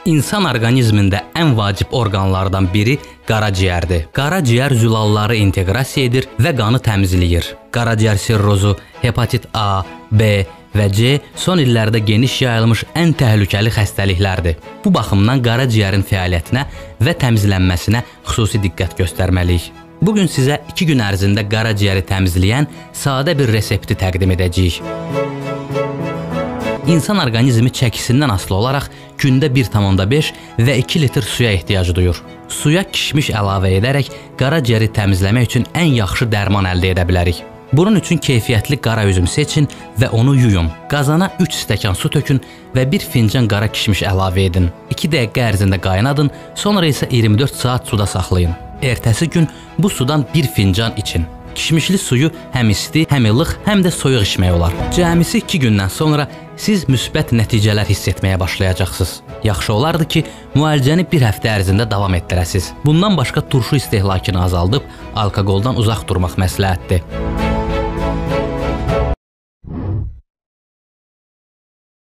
İnsan orqanizmində ən vacib orqanlardan biri qaraciyərdir. Qaraciyər zülalları inteqrasiya edir və qanı təmizləyir. Qaraciyər sirrozu, hepatit A, B və C son illərdə geniş yayılmış ən təhlükəli xəstəliklərdir. Bu baxımdan qaraciyərin fəaliyyətinə və təmizlənməsinə xüsusi diqqət göstərməliyik. Bugün sizə 2 gün ərzində qaraciyəri təmizləyən sadə bir resepti təqdim edəcəyik. İnsan orqanizmi çəkisindən asılı olaraq gündə 1,5 və 2 litr suya ehtiyac duyur. Suya kişmiş əlavə edərək qaraciyəri təmizləmək üçün ən yaxşı dərman əldə edə bilərik. Bunun üçün keyfiyyətli qara üzüm seçin və onu yuyun. Qazana 3 stəkan su tökün və 1 fincan qara kişmiş əlavə edin. 2 dəqiqə ərzində qaynadın, sonra isə 24 saat suda saxlayın. Ertəsi gün bu sudan 1 fincan için. Kişmişli suyu həm isti, həm ilıq, həm də soyuq içmək olar. Cəmisi 2 gündən sonra siz müsbət nəticələr hiss etməyə başlayacaqsınız. Yaxşı olardı ki, müalicəni 1 həftə ərzində davam etdirəsiniz. Bundan başqa turşu istehlakını azaldıb, alkoqoldan uzaq durmaq məsləhətdir.